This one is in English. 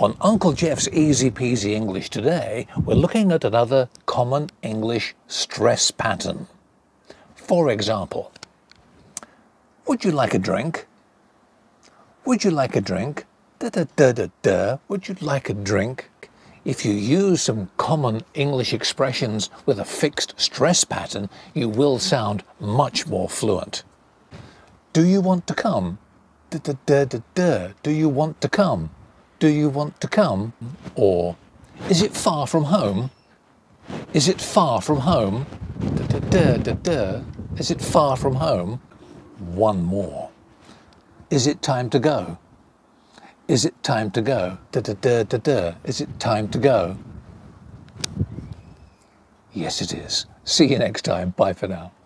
On Uncle Geoff's Easy-Peasy English today, we're looking at another common English stress pattern. For example, would you like a drink? Would you like a drink? Da-da-da-da-da. Would you like a drink? If you use some common English expressions with a fixed stress pattern, you will sound much more fluent. Do you want to come? Da-da-da-da-da. Do you want to come? Do you want to come? Or, is it far from home? Is it far from home? Da-da-da-da-da. Is it far from home? One more. Is it time to go? Is it time to go? Da-da-da-da-da. Is it time to go? Yes, it is. See you next time. Bye for now.